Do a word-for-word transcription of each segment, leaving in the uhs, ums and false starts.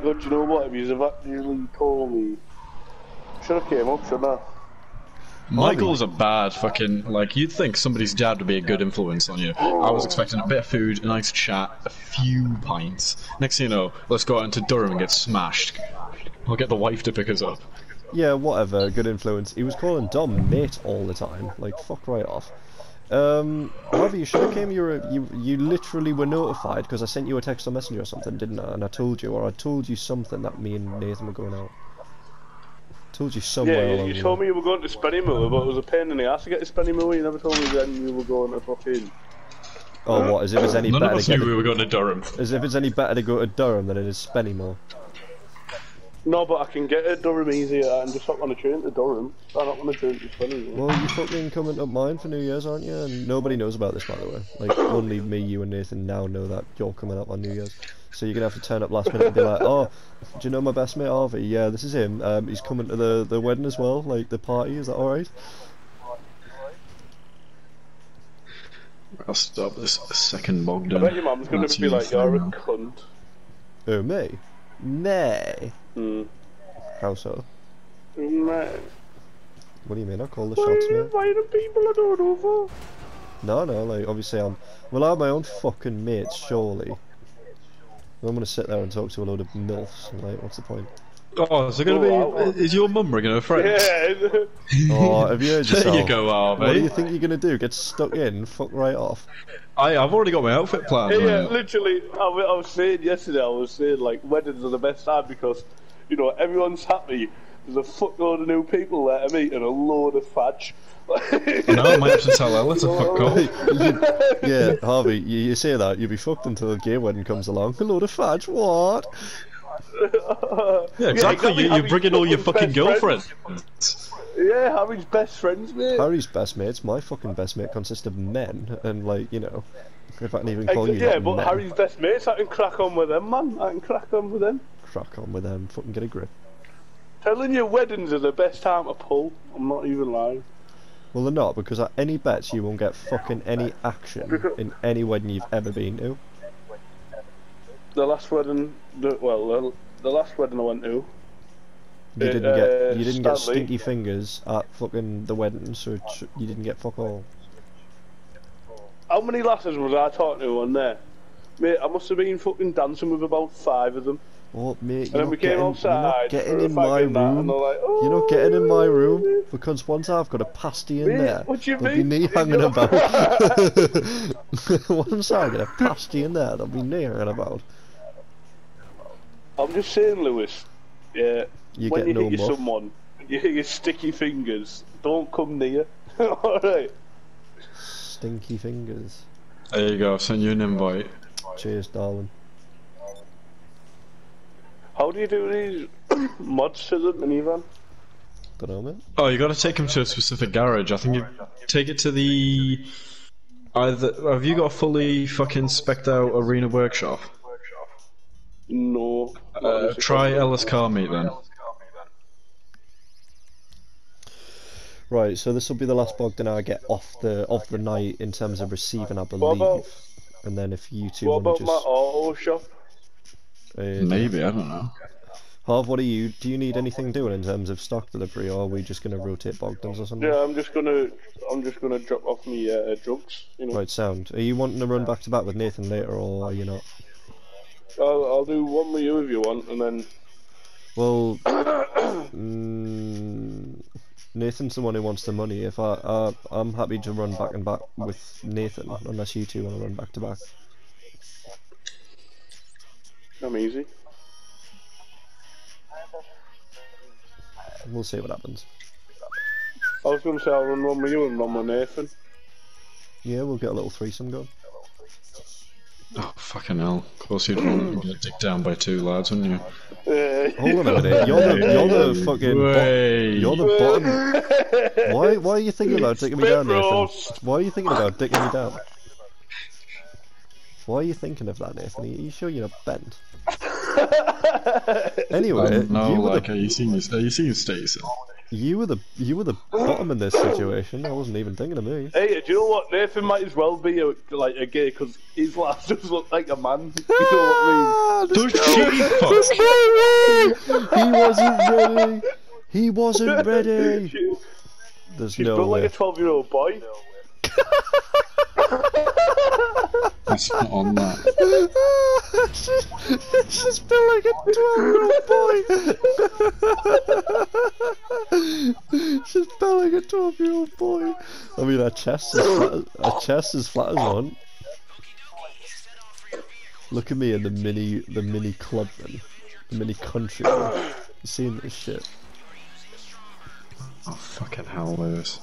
good. Do you know what? If you have actually told me, should have came up, shouldn't I? Michael's a bad fucking, like, you'd think somebody's dad would be a good influence on you. I was expecting a bit of food, a nice chat, a few pints. Next thing you know, let's go out into Durham and get smashed. I'll get the wife to pick us up. Yeah, whatever, good influence. He was calling Dom mate all the time. Like, fuck right off. Um, Harvey, you should have came, you, were, you, you literally were notified because I sent you a text or messenger or something, didn't I? And I told you, or I told you something that me and Nathan were going out. Told you somewhere. Yeah, you, you told me you were going to Spennymoor, but it was a pain in the ass to get to Spennymoor. You never told me then you were going to fucking. Oh, what? As if it's any None better of us to get knew to... we were going to Durham. As if it's any better to go to Durham than it is Spennymoor. No, but I can get to Durham easier and just hop on a train to Durham. I'm not on a train to Spennymoor. Well, you fucking coming up mine for New Year's, aren't you? And nobody knows about this, by the way. Like, only me, you, and Nathan now know that you're coming up on New Year's. So you're gonna have to turn up last minute and be like, oh, do you know my best mate Harvey? Yeah, this is him. Um, he's coming to the the wedding as well, like the party. Is that all right? I'll stop this second Bogdan. I bet your mum's gonna be like, you're a cunt. Oh, me? Nay. Hmm. How so? Man. What do you mean? I call the Why shots, are you mate. inviting people I don't know for? No, no. Like obviously, I'm. Well, I have my own fucking mates, surely. I'm gonna sit there and talk to a load of milfs. Like, what's the point? Oh, is there gonna Oh, wow. be? Is your mum bringing her friends? Yeah. Oh, have you heard yourself? There you go, Harvey. What do you think you're gonna do? Get stuck in? Fuck right off. I, I've already got my outfit planned. Yeah, yeah, mate. literally, I, wa- I was saying yesterday, I was saying, like, weddings are the best time because, you know, everyone's happy, there's a fuckload of new people there to meet and a load of fudge. No, I might have to tell Ella to fuck off. Yeah, Harvey, you, you say that, you'll be fucked until the gay wedding comes along. A load of fudge, what? Yeah, exactly. you, you're Harry's bringing all your fucking best girlfriends. friends. Yeah, Harry's best friends, mate. Harry's best mates, my fucking best mate consists of men, and like, you know, if I can even call Ex- you yeah, that but men. Harry's best mates, I can crack on with them, man. I can crack on with them. Crack on with them, fucking get a grip. Telling you, weddings are the best time to pull. I'm not even lying. Well, they're not, because at any bets you won't get fucking any action in any wedding you've ever been to. The last wedding, the, well, the, the last wedding I went to. You Uh, didn't get, you didn't get Stanley. stinky fingers at fucking the wedding, so it sh you didn't get fuck all. How many lasses was I talking to on there? Mate, I must have been fucking dancing with about five of them. Oh, mate, And you're then we not came getting, you're outside not getting for a in my fag and that, and room. they're like, oh, You're not getting in my room, mate. because once I've got a pasty in Mate, there, what do you there'll mean? be knee hanging about. Once I get a pasty in there, there'll be knee hanging about. I'm just saying, Lewis. Yeah. You when get you no hit your muff. someone, you hit your sticky fingers. Don't come near. Alright. Stinky fingers. There you go. I've sent you an invite. Cheers, darling. How do you do these mods to the minivan? Don't know, mate. Oh, you got to take him to a specific garage. I think you take it to the. Either have you got a fully fucking specced out arena workshop? No. Uh, try Ellis Car Meet then. Right, so this will be the last Bogdan I get off the of the night in terms of receiving, I What believe. about, And then if you two what want about to my just, auto shop? uh, Maybe, I don't know. Harv, what are you? Do you need anything doing in terms of stock delivery, or are we just going to rotate Bogdans or something? Yeah, I'm just gonna, I'm just gonna drop off me uh, drugs. You know. Right, sound. Are you wanting to run back to back with Nathan later, or are you not? I'll, I'll do one with you if you want, and then. Well, mm, Nathan's the one who wants the money. If I, uh, I'm happy to run back and back with Nathan, unless you two want to run back to back. I'm easy. We'll see what happens. I was gonna say I'll run one with you and one with Nathan. Yeah, we'll get a little threesome going. Oh, fucking hell. Of course you'd want to get dicked down by two lads, wouldn't you? Uh, Hold on a minute. You're the, you're the fucking. Bo Wait. you're the bottom. Why, why are you thinking about dicking me down, Spit Nathan? roast. Why are you thinking about dicking me down? Why are you thinking of that, Nathan? Are you sure you're not bent? Anyway, Um, no, you were like, the are you seeing your, are you seeing your status? You were the you were the bottom in this situation. I wasn't even thinking of me. Hey, do you know what? Nathan might as well be a, like a gay because his laugh does look like a man. You know what I mean? Don't cheat, fuck! He wasn't ready. He wasn't ready. There's She's no built way. like a twelve-year-old boy. It's not on that. she's, she's built like a twelve-year-old boy. She's built like a twelve-year-old boy. I mean, her chest is flat. As, her chest is flat as one. Look at me in the mini, the mini clubman, the mini country. You seen this shit? Oh fucking hell, Lewis.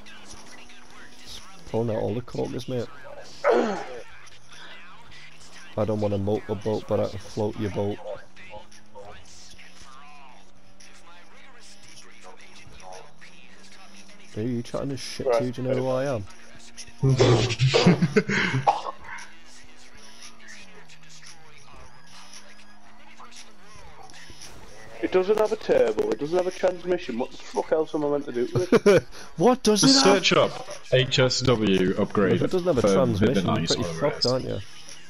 Pulling out all the corkers, mate. I don't want to motorboat, but I can float your boat. Are you chatting this shit to? Do you know who I am? It doesn't have a turbo, it doesn't have a transmission, what the fuck else am I meant to do with it? What does it have? Search up H S W upgrade. If it doesn't have a for transmission, you're Vivian pretty Ice fucked, aren't you?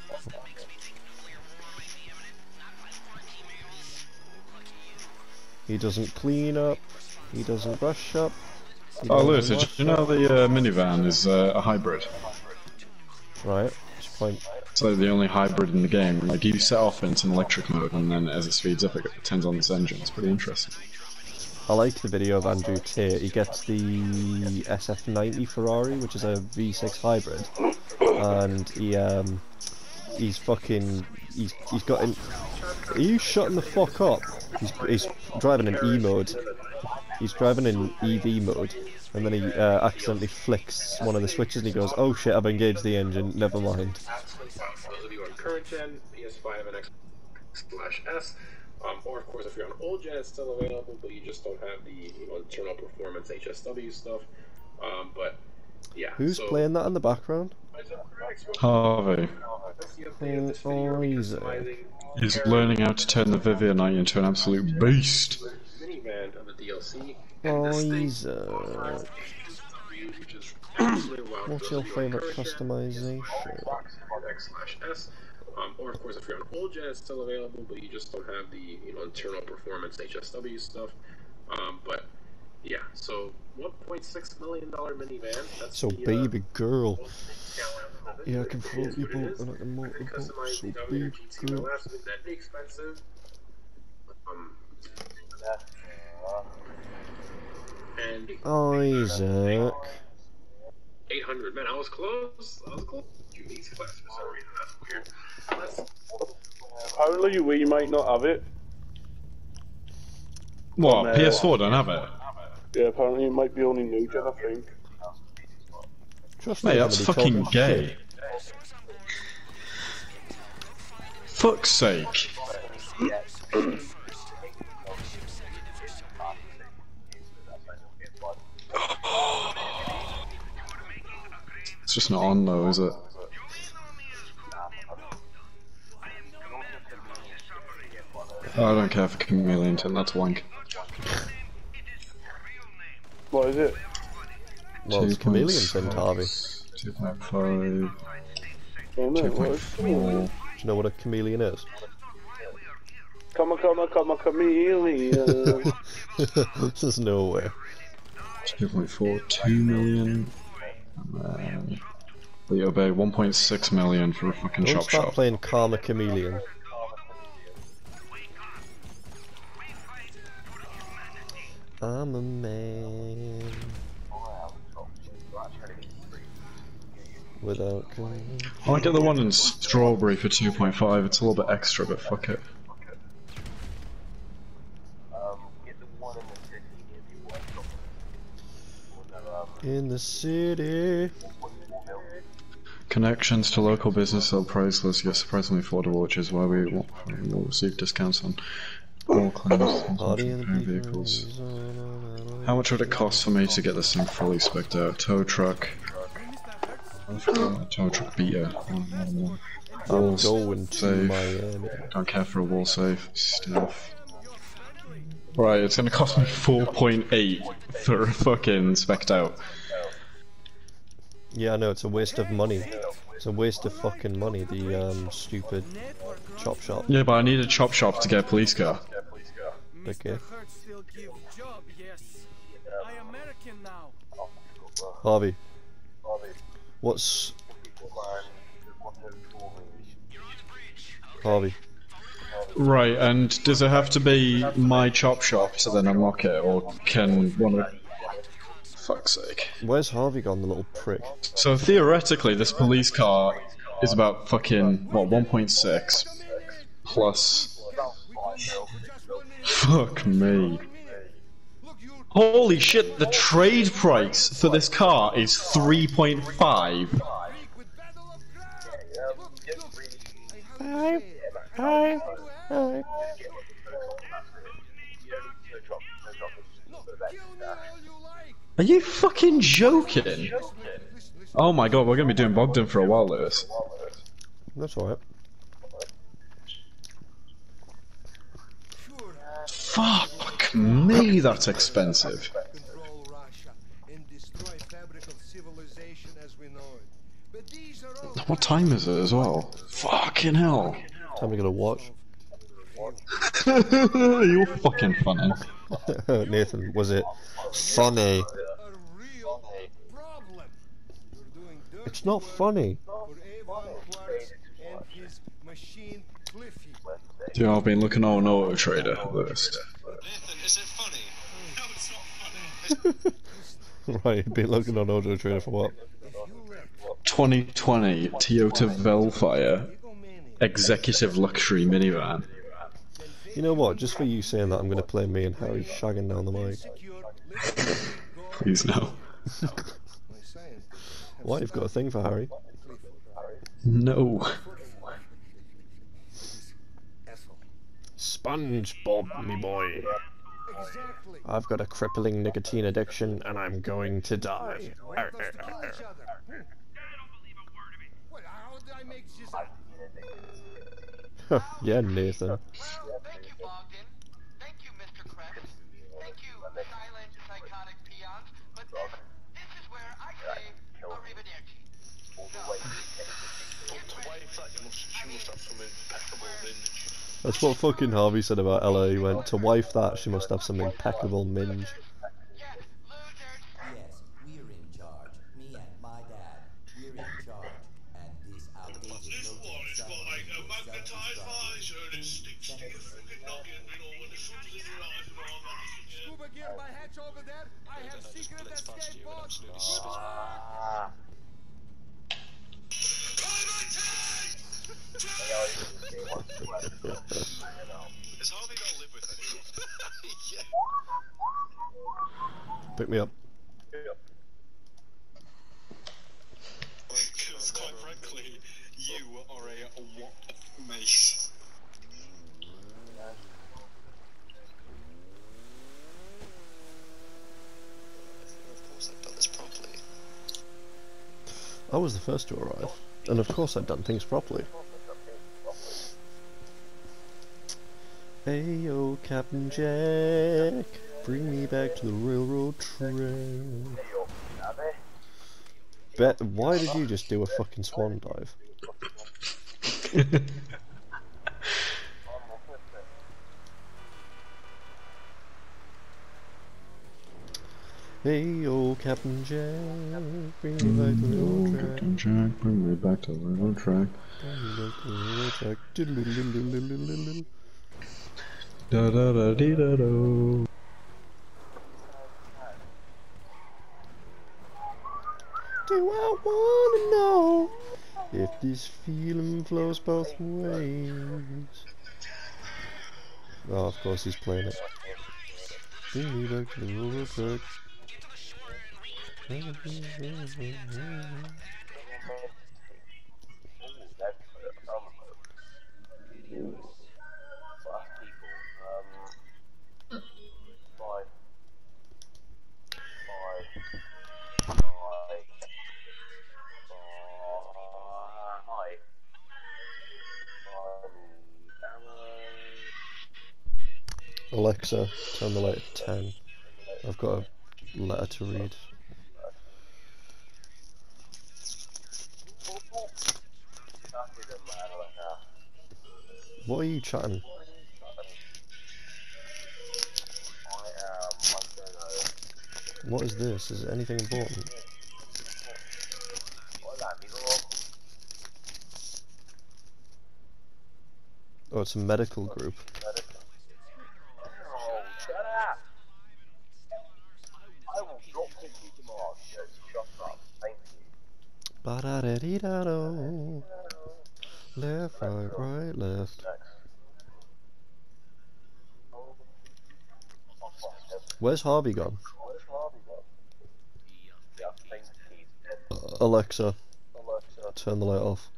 He doesn't clean up, he doesn't brush up. he Oh, doesn't Lewis, did wash you know up. the uh, minivan is uh, a hybrid? Right, which point? It's like the only hybrid in the game. Like, you set off into an electric mode, and then as it speeds up, it turns on this engine. It's pretty interesting. I like the video of Andrew Tate. He gets the S F ninety Ferrari, which is a V six hybrid, and he um, he's fucking, he's he's got in. Are you shutting the fuck up? He's he's driving in E mode. He's driving in E V mode, and then he uh, accidentally flicks one of the switches, and he goes, "Oh shit, I've engaged the engine. Never mind." Those of you on current gen, P S five and X slash S, um, or of course if you're on old gen, it's still available, but you just don't have the you know, internal performance H S W stuff. Um, but yeah. Who's so, playing that in the background? Harvey. Oh, easy. He's learning how to turn the Vivian into an absolute beast. Minivan of the D L C. Oh, And this thing, easy. which is actually wild. What's Those your of you on favourite current gen, customization? X slash S. Um, or of course, if you're on old gen, it's still available, but you just don't have the you know internal performance H S W stuff. Um, but yeah, so one point six million dollar minivan. That's So the, baby uh, girl. most challenge. Yeah, I can float It your is what it boat is. and I can motor And boat. customize So the W baby G T girl. will last with that expensive. Um, and Isaac. eight hundred. Man, I was close. I was close. Unique class for some reason. That's weird. That's Apparently we might not have it. What? Uh, P S four don't have it? Yeah, apparently it might be only new gen, I think. Trust me, Mate, I'm that's gonna be fucking talking gay. shit. Fuck's sake. It's just not on though, is it? Oh, I don't care for Chameleon, that's wank. What is it? Well, it's chameleons in Harvey. two point five, Oh, no, two what point is it? four. Do you know what a chameleon is? Come on, come on, come on, chameleon. There's no way. two point four, two million. Um, we obey one point six million for a fucking Don't shop start shop. playing Karma Chameleon. I'm a man without con- I might get the one in strawberry for two point five, it's a little bit extra, but fuck it. in the city. Connections to local business are priceless yet surprisingly affordable, which is why we will, we will receive discounts on all claims Body and of the vehicles. How much would it cost for me to get this thing fully spec'd out? Tow truck. Tow truck beater. I'm Walls going to safe. Miami. Don't care for a wall safe. Stuff. Right, it's gonna cost me four point eight for a fucking spec'd out. Yeah, I know, it's a waste of money. It's a waste of fucking money, the um, stupid chop shop. Yeah, but I need a chop shop to get a police car. Okay. Harvey. What's... Harvey. Right, and does it have to be my chop shop to then unlock it, or can one of... Fuck's sake. Where's Harvey gone, the little prick? So theoretically, this police car is about fucking, what, one point six plus... Fuck me. Holy shit, the trade price for this car is three point five. Hi. Hi. Hi. Are you fucking joking? Oh my god, we're gonna be doing Bogdan for a while, Lewis. That's alright. Fuck me, that's expensive. What time is it as well? Fucking hell. Time to get a watch. You're fucking funny. Nathan, was it funny? It's not funny. Yeah, I've been looking on Auto Trader list. Nathan, is it funny? No, it's not funny. Right, been looking on Auto Trader for what? twenty twenty Toyota Velfire Executive Luxury Minivan. You know what? Just for you saying that, I'm going to play me and Harry shagging down the mic. Please no. Why? You've got a thing for Harry? No. SpongeBob, me boy. I've got a crippling nicotine addiction and I'm going to die. Arr, arr, arr, arr. Yeah, Nathan. Thank you, Bogdan. Thank you, Mister Krebs. Thank you, silent, psychotic peons. But this, this is where I say arrivederci. To wave that, you must, she must have some impeccable minge. That's what fucking Harvey said about Ella. He went, to wife that, she must have some impeccable minge. Yes, losers. Yes, we're in charge. Me and my dad, we're in charge. And this outdated This local one is government like a will magnetized self-destruct. visor and it sticks to your fucking noggin, you know, when the sun is in your eyes and all that. Scuba gear my hatch over there. I have secret escape pods. Is Harvey gonna live with anyone? Yeah. Pick me up. Because quite frankly, you are a what mate. Of course I've done this properly. I was the first to arrive, and of course I'd done things properly. Ayo, Captain Jack, bring me back to the railroad track. Bet, why did you just do a fucking swan dive? Ayo, Captain Jack, bring me back to the railroad track. Captain Jack, bring me back to the railroad track. Bring me back to the railroad track. Diddle-diddle-diddle-diddle-diddle. Da da da dee da do. Do I wanna know if this feeling flows both ways? Oh, of course he's playing it. Bring me back to the railroad track. Alexa, turn the light at ten. I've got a letter to read. What are you chatting? What is this? Is it anything important? Oh, it's a medical group. Ba-da-da-dee-da-do. Left, right, right, left. Where's Harvey gone? Alexa, turn the light off.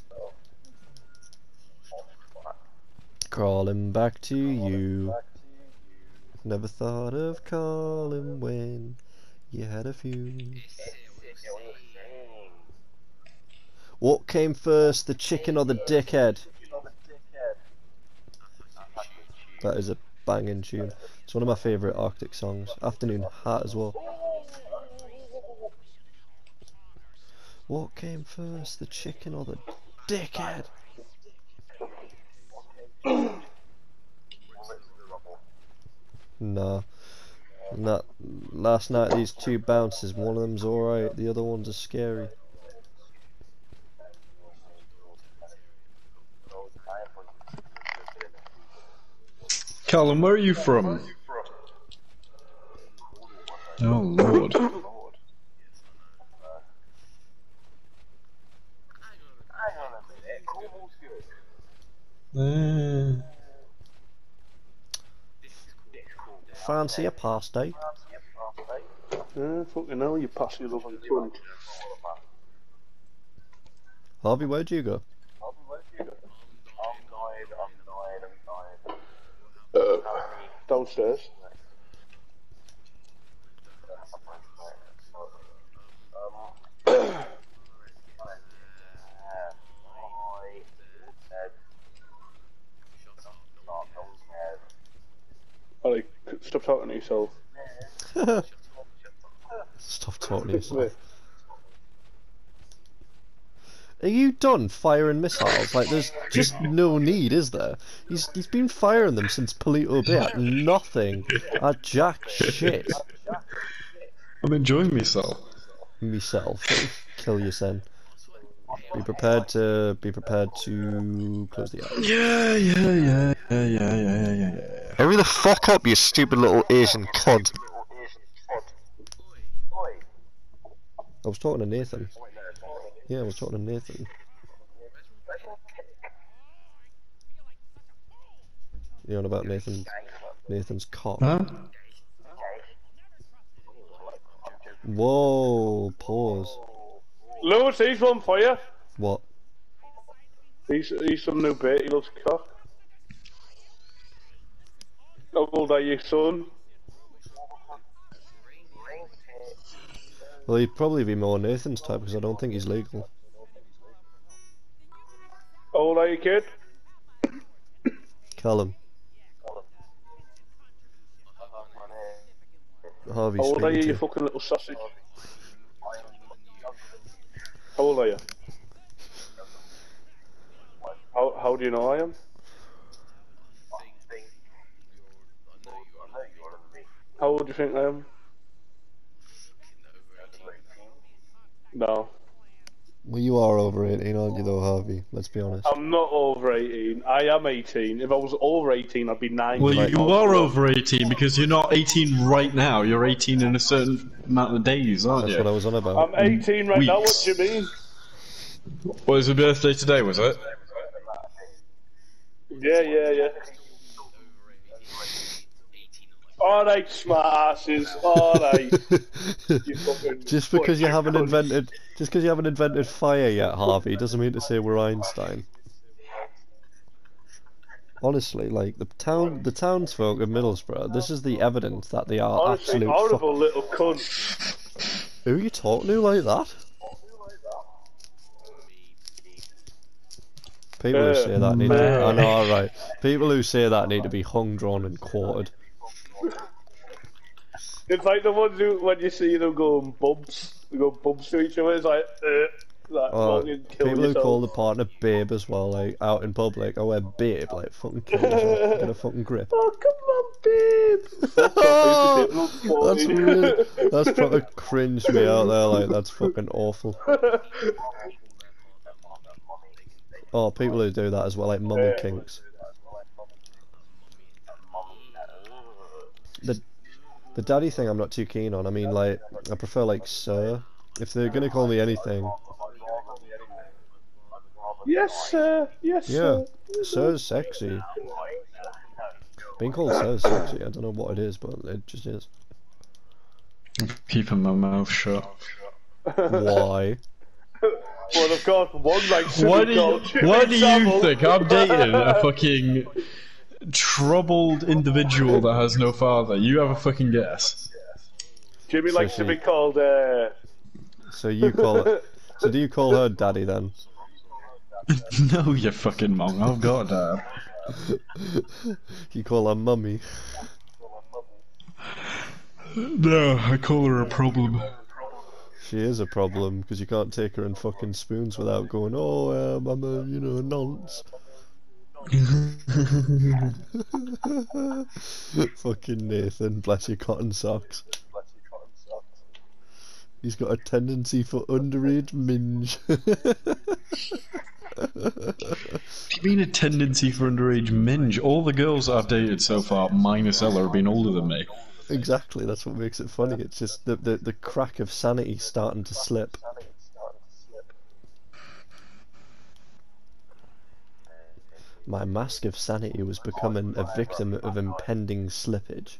Crawling back to you. Never thought of calling when you had a few. What came first, the chicken or the dickhead? That is a banging tune. It's one of my favourite Arctic songs. Afternoon Hat as well. What came first, the chicken or the dickhead? Nah. Nah. Last night these two bounces, one of them's alright, the other ones are scary. Callum, where are you from? Oh lord. Uh... Fancy a pasty? Yeah, fucking hell, you pass your love on cunt. Harvey, where'd you go? Uh, downstairs. Alright, stop talking to yourself. Stop talking to yourself. Are you done firing missiles? Like, there's just no need, is there? He's he's been firing them since Polito Bay at nothing, at jack shit. I'm enjoying myself. Myself, kill you, son. Be prepared to be prepared to close the eyes. Yeah, yeah, yeah, yeah, yeah, yeah, yeah, yeah. Hurry the fuck up, you stupid little Asian cunt. I was talking to Nathan. Yeah, I was talking to Nathan. You know about Nathan? Nathan's cock. Huh? Whoa, pause. Lewis, he's one for you. What? He's, he's some new bait, he loves cock. How old are you, son? Well, he'd probably be more Nathan's type because I don't think he's legal. How old are you, kid? Callum. Harvey How old are you, speaking you to fucking little sausage? How old are you? How, how do you know I am? How old do you think I am? No. Well, you are over eighteen, aren't you, though, Harvey? Let's be honest. I'm not over eighteen. I am eighteen. If I was over eighteen, I'd be nine. Well, right you now. are over eighteen because you're not eighteen right now. You're eighteen in a certain amount of days, aren't That's you? what I was on about. I'm eighteen right now. What Weeks. do you mean? What was your birthday today? Was it? Yeah, yeah, yeah. Alright, smart asses. Alright. You fucking Just because you fucking haven't cunt. invented, just because you haven't invented fire yet, Harvey, doesn't mean to say we're Einstein. Honestly, like the town, the townsfolk of Middlesbrough, this is the evidence that they are Honestly, absolute. horrible Fu- little cunt. Who are you talking to like that? People who Uh, say that need to, I know, alright. People who say that need to be hung, drawn and quartered. It's like the ones who, when you see them going bumps, they go bumps to each other, it's like, uh, like, Uh, fucking kill people yourself. who call the partner babe as well, like, out in public, oh, we're babe, like, fucking kill yourself, get a fucking grip. Oh, come on, babe! Oh, that's really, that's proper cringe me out there, like, that's fucking awful. Oh, people who do that as well, like mummy kinks. The the daddy thing I'm not too keen on. I mean, like, I prefer like sir. If they're gonna call me anything, Yes, sir. Yes, yeah, sir. sir's sexy. Being called sir's sexy. I don't know what it is, but it just is. Keeping my mouth shut. Why? Well, of course, one like Why do you, culture why do you example. think I'm dating a fucking troubled individual that has no father? You have a fucking guess. Jimmy So likes to she- be called, uh... So you call it? So do you call her daddy then? No, you fucking mong. I've got a dad. You call her mummy? No, I call her a problem. She is a problem because you can't take her in fucking spoons without going, oh, um, I'm a, you know, nonce. Fucking Nathan, bless your cotton socks. He's got a tendency for underage minge. What do you mean a tendency for underage minge? All the girls I've dated so far, minus Ella, have been older than me. Exactly, that's what makes it funny. It's just the, the, the crack of sanity starting to slip. My mask of sanity was becoming a victim of impending slippage.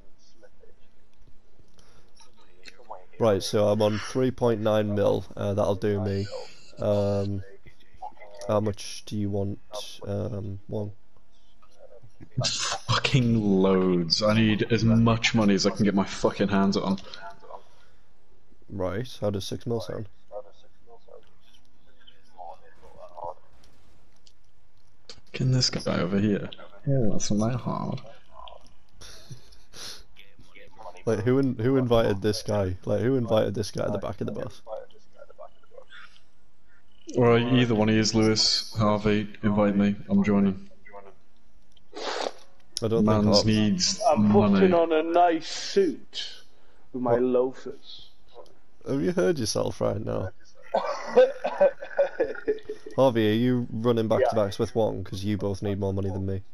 Right, so I'm on three point nine mil, uh, that'll do me. Um, how much do you want? Um, one. Fucking loads. I need as much money as I can get my fucking hands on. Right, how does six mil sound? Fucking this guy over here. Oh, that's not that hard. Like, who in, who invited this guy? Like, who invited this guy at the back of the bus? Or either one of you, Lewis, Harvey, invite me. I'm joining. I don't think Man's Harv- needs I'm money. putting on a nice suit with my loafers. Have you heard yourself right now? Harvey, are you running back to backs with Wong because you both need more money than me?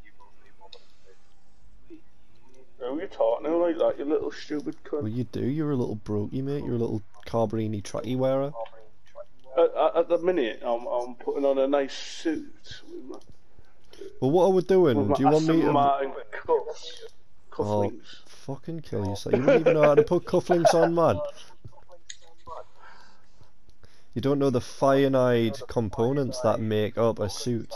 Who are you talking to like that, you little stupid cunt? Well, you do. You're a little brokey, mate. You're a little Carberini tracky wearer. At, at, at the minute, I'm, I'm putting on a nice suit with my, Well, what are we doing? with my Do you want me Aston to? Martin cuffs. Oh, Cufflinks. fucking kill yourself! You don't even know how to put cufflinks on, man. You don't know the cyanide components that make up a suit.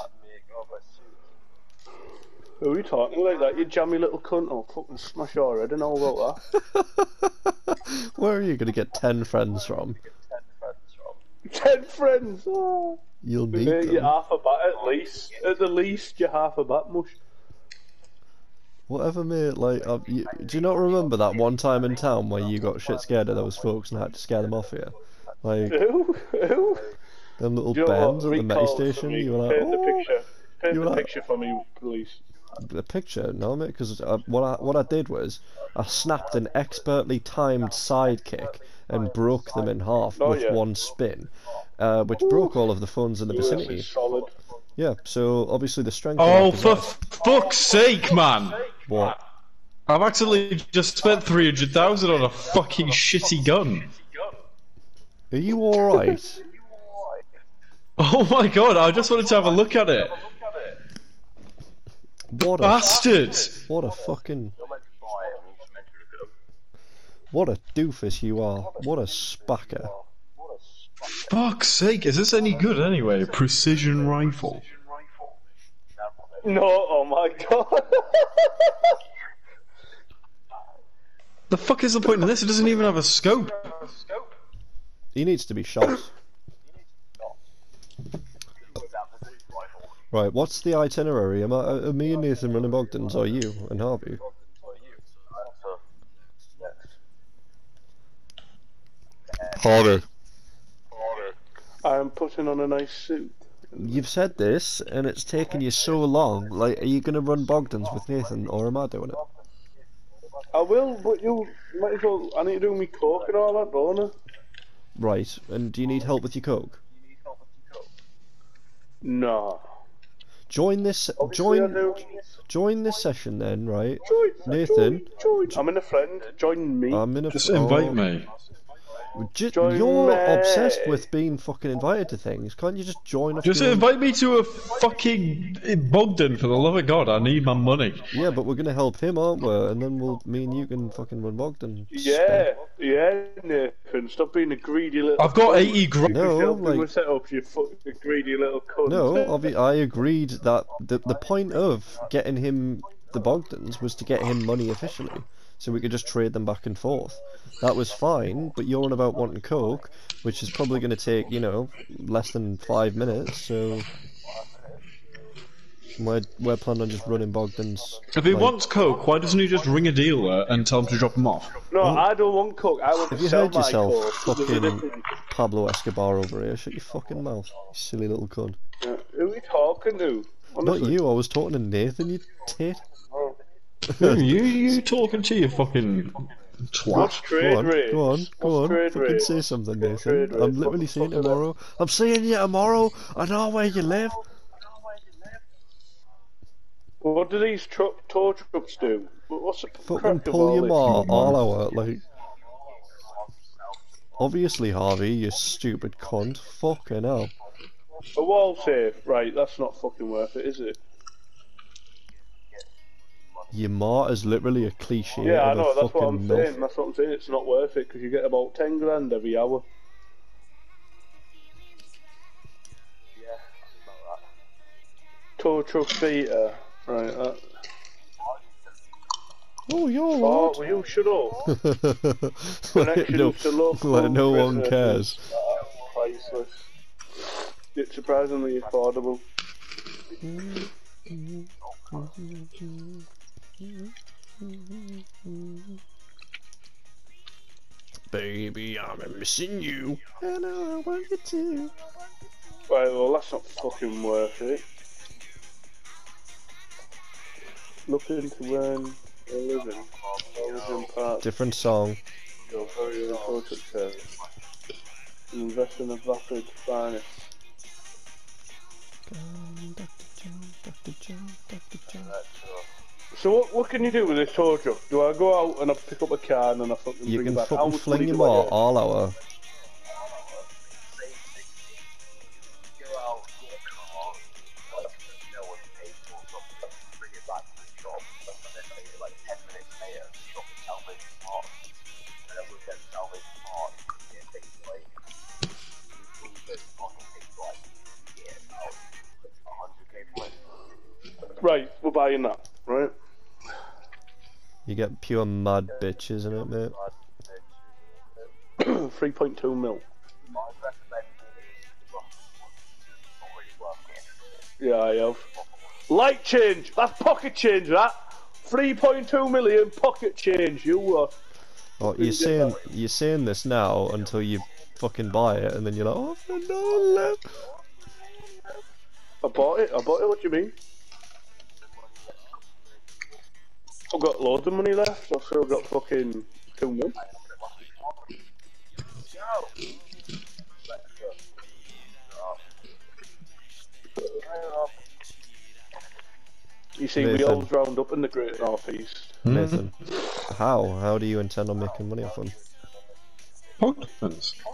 Who are you talking like that, you jammy little cunt? I'll fucking smash your head and all about that. Where are you gonna get ten friends from? Ten friends! Oh. You'll need Yeah, you're them. half a bat at least. At the least, you're half a bat mush. Whatever, mate. Like, uh, you, do you not remember that one time in town where you got shit scared of those folks and had to scare them off here? Like, Who? Who? them little Do you know what? bends at the Meti Recall for station. me. You were like, Paint the oh, picture. Paint You were the like- picture for me, please. the picture, no, mate. Because uh, what I what I did was I snapped an expertly timed sidekick and broke them in half Oh, with yeah. one spin, uh, which broke all of the phones in the Yes, vicinity. it's solid. Yeah. So obviously the strength. of Oh, that for possess- fuck's sake, man! what? I've actually just spent three hundred thousand on a fucking shitty gun. Are you all right? Oh my god, I just wanted to have a look at it. What a Bastard! what a fucking what a doofus you are! What a spacker! Fuck's sake, is this any good anyway? Precision rifle. No, oh my god. The fuck is the point of this? It doesn't even have a scope. He needs to be shot. Right, what's the itinerary? Am I, are me and Nathan running Bogdan's, or you and Harvey? Harvey. I'm putting on a nice suit. You've said this, and it's taken you so long. Like, are you gonna run Bogdan's with Nathan, or am I doing it? I will, but you might as well. I need to do me coke and all that, don't I? Right, and do you need help with your coke? No. Join this. Obviously I Join. do. Join this session then, right? Join, Nathan. Join, join. I'm in a friend. Join me. I'm in a. Just invite oh, me. J Join you're me. obsessed with being fucking invited to things. Can't you just join off Just your own- invite me to a fucking Bogdan, for the love of God. I need my money. Yeah, but we're gonna help him, aren't we? And then we'll, me and you can fucking run Bogdan. Yeah, yeah, Nathan. Stop being a greedy little. I've got cunt. eighty grand. No, Helping like- with setups, you fucking greedy little cunt. No, obvi- I agreed that the the point of getting him the Bogdans was to get him money officially, so we could just trade them back and forth. That was fine, but you're on about wanting coke, which is probably going to take, you know, less than five minutes. So we're we're planning on just running Bogdans. If he like- wants coke, why doesn't he just ring a dealer and tell him to drop him off? No, I don't want coke. I want Have to you sell heard my yourself, coke. There's a fucking difference. Pablo Escobar over here? Shut your fucking mouth, you silly little cunt. Yeah. Who are you talking to? Not Honestly. you. I was talking to Nathan. You tit. Oh. Who, you you talking to your fucking twat? What's trade Go on, rate? go on, go What's on. trade Fucking rate? say something, What's Nathan. trade rate? I'm literally Fuck- saying fuck it tomorrow. I'm seeing you tomorrow. I know where you live. What do these truck tow trucks do? What- What's the Fucking crack of pull all your this? ma all out, like. Obviously, Harvey, you stupid cunt. Fucking hell. A wall safe, right? That's not fucking worth it, is it? Your ma is literally a cliche Yeah, I of know. a That's what fucking I'm milf. saying. That's what I'm saying. It's not worth it because you get about ten grand every hour. Tow truck beta, right? That. Oh, you're Oh, what? will you shut up? like, Connections no, to local like no one businesses cares. are priceless. It's surprisingly affordable. Baby, I'm missing you. And I want you to. Right, well, that's not fucking worth it. Looking to earn a living. Origin Park. Different song. Your very own project service. Invest in a vapid finance. So what, what can you do with this tow truck? Do I go out and I pick up a car and then I fucking You bring can it back? How fucking much fling money him do I all, get? all hour. Right, we're buying that, right? You get pure mad bitches in it, mate. three point two mil. Yeah, I have. Light change! That's pocket change, that! three point two million pocket change, you uh Oh, you're saying you're saying this now until you fucking buy it, and then you're like, oh, for no left. I bought it, I bought it, what do you mean? I've got loads of money left, I've still got fucking two mil. You see, we Nathan. always round up in the Great North East. Nathan, how? How do you intend on making money off them? Bogdans.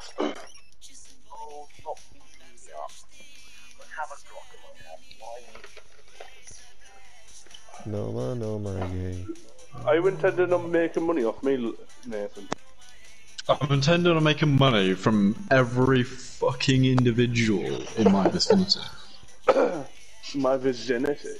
No man, no man, yay. Are you intending on making money off me, Nathan? I'm intending on making money from every fucking individual in my vicinity. My vicinity.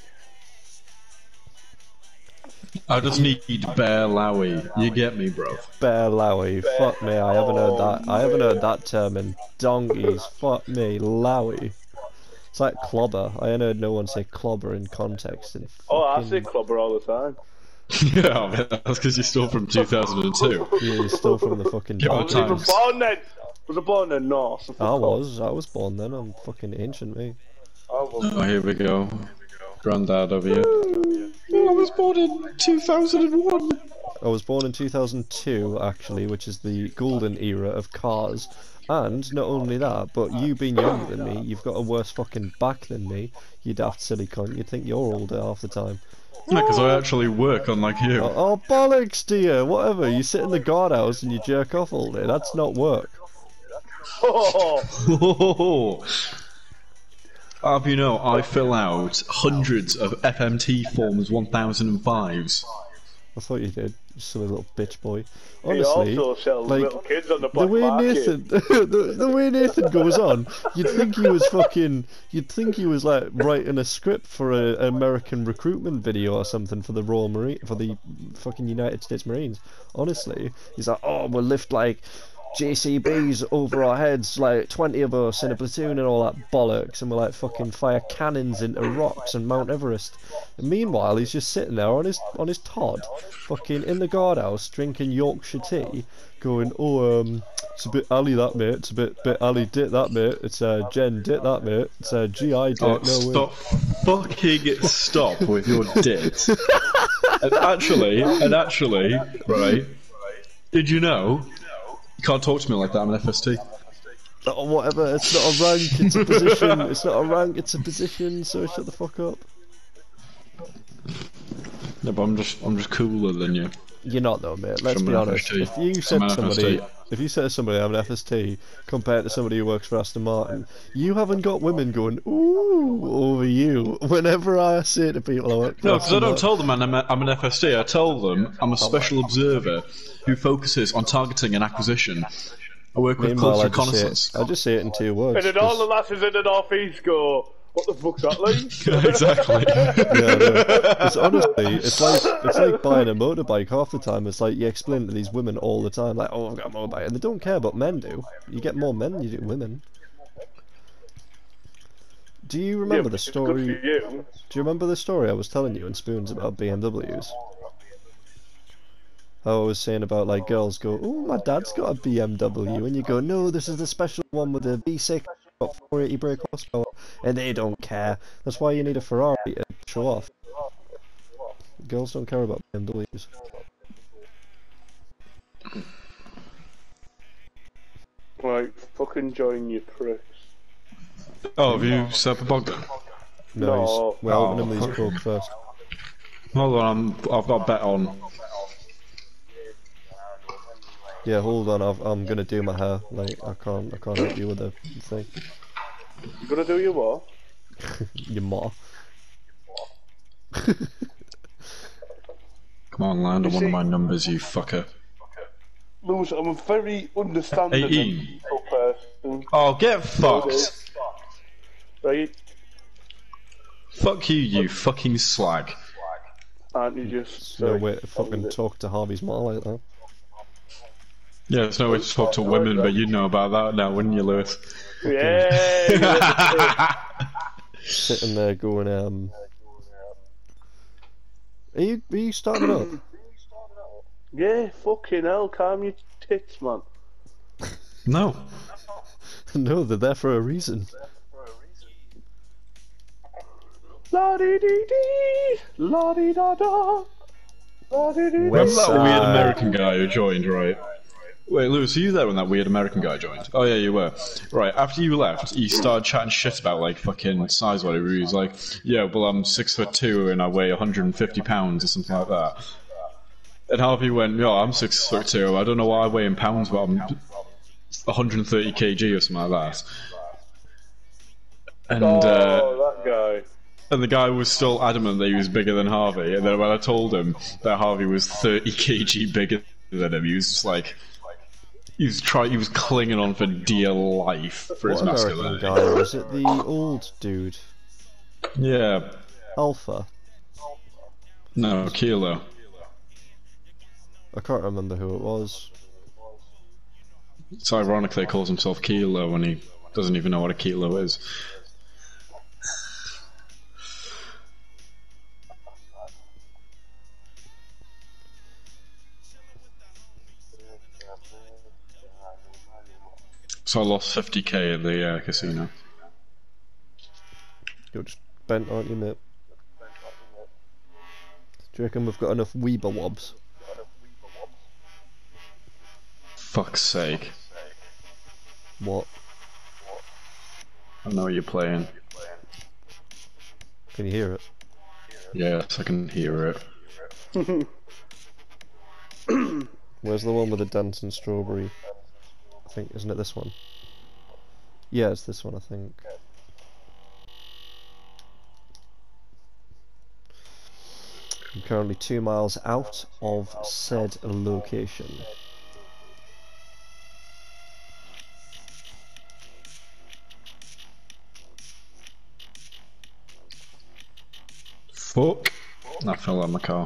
I just need Bear Lowy. You get me, bro. Bear Lowy, fuck me, I haven't heard that. I haven't heard that term in donkeys. Fuck me, Lowy. It's like clobber. I ain't heard no one say clobber in context. In Oh, I fucking- say clobber all the time. Yeah, I mean, that's because you're still from two thousand two. Yeah, you're still from the fucking Give I it dark was even times. born then. Was I born then? No. So fuck I off. was. I was born then. I'm fucking ancient, me. I was. Oh, here we go. Grandad over here. I was born in two thousand one. I was born in two thousand two, actually, which is the golden era of cars. And not only that, but you being younger than me, you've got a worse fucking back than me, you daft silly cunt. You'd think you're older half the time. No, because I actually work unlike you. Oh, oh bollocks, dear! Whatever. You sit in the guardhouse and you jerk off all day. That's not work. Oh, Have you know, I fill out hundreds of F M T forms one thousand fives. I thought you did. You silly little bitch boy. he Honestly, also sells like, little kids on the the black way market. Nathan, the, the way Nathan goes on, you'd think he was fucking, you'd think he was like writing a script for a, an American recruitment video or something for the Royal Marine, for the fucking United States Marines. Honestly, he's like, oh, we'll lift like J C Bs over our heads, like twenty of us in a platoon and all that bollocks, and we'll like fucking fire cannons into rocks and Mount Everest. And meanwhile, he's just sitting there on his on his Todd, fucking in the guardhouse, drinking Yorkshire tea, going, oh, um, it's a bit Ali that mate, it's a bit bit Ali dit that mate, it's uh, Jen dit that mate, it's uh, G I dit, Oh, no way. stop fucking stop with your dit. And actually, and actually, right, did you know, you can't talk to me like that, I'm an F S T. Oh, whatever, it's not a rank, it's a position, it's not a rank, it's a position, so shut the fuck up. No, but I'm just, I'm just cooler than you. You're not though, mate. Let's I'm be an honest. F S T. If you I'm said an to somebody, F S T. if you said to somebody, I'm an F S T, compared to somebody who works for Aston Martin, you haven't got women going ooh over you. Whenever I say to people, I work for No, because I Aston don't Martin- tell them I'm, a, I'm an F S T. I tell them I'm a special observer who focuses on targeting and acquisition. I work with Meanwhile, close I just, say reconnaissance. it, I just say it in two words. And then all 'cause- the lasses in the northeast go, what the fuck's that like? Exactly. yeah, no. It's honestly, it's like it's like buying a motorbike. Half the time, it's like you explain to these women all the time, like, "Oh, I've got a motorbike," and they don't care, but men do. You get more men than you do women. Do you remember Yeah, the but it's good story? for you. Do you remember the story I was telling you in Spoons about B M Ws? How I was saying about like girls go, "Oh, my dad's got a B M W," and you go, "No, this is the special one with the V six, got four eighty brake horsepower," and they don't care. That's why you need a Ferrari to show off. Girls don't care about B M Ws. Like, fucking join you pricks. Oh, have you set up a bog then? No, No. he's, we're helping him Oh. with his coke first. Hold on, I'm, I've got a bet on. Yeah, hold on, I've, I'm gonna do my hair. Like, I can't, I can't help you with the thing. You gonna do your what? Your ma. Come on, land on one of my numbers, you fucker. Lewis, I'm a very understanding eighteen. person. Oh, get fucked! Right? Fuck you, you fucking slag. Aren't you just... No sorry, way to fucking what was it? talk to Harvey's ma like that. Yeah, there's no way to talk to women, but you'd know about that now, wouldn't you, Lewis? Yeah! Sitting there going, um... Are you, are you starting up? Yeah, fucking hell, calm your tits, man. No. No, they're there for a reason. La dee dee dee, la dee da da, la dee dee Remember dee. that West weird side. American guy who joined, right? Wait, Lewis, were you there when that weird American guy joined? Oh yeah, you were. Right, after you left, he started chatting shit about, like, fucking size whatever. He was like, yeah, well, I'm six foot two and I weigh one hundred fifty pounds or something like that. And Harvey went, yeah, I'm six foot two, I don't know what I weigh in pounds, but I'm one hundred thirty kilograms or something like that. And, uh, Oh, that guy. and the guy was still adamant that he was bigger than Harvey, and then when I told him that Harvey was thirty kilograms bigger than him, he was just like, he was trying, he was clinging on for dear life for his What American masculinity. guy? Was it the old dude? Yeah, Alpha? no, Kilo. I can't remember who it was. It's ironically he calls himself Kilo when he doesn't even know what a kilo is. So I lost fifty K in the uh, casino. You're just bent, aren't you, mate? Do you reckon we've got enough Weeber wobs? Fuck's sake. What? I know you're playing. Can you hear it? Yes, I can hear it. Where's the one with the dancing strawberry? I think, isn't it this one? Yeah, it's this one, I think. I'm currently two miles out of said location. Fuck. I fell out of my car.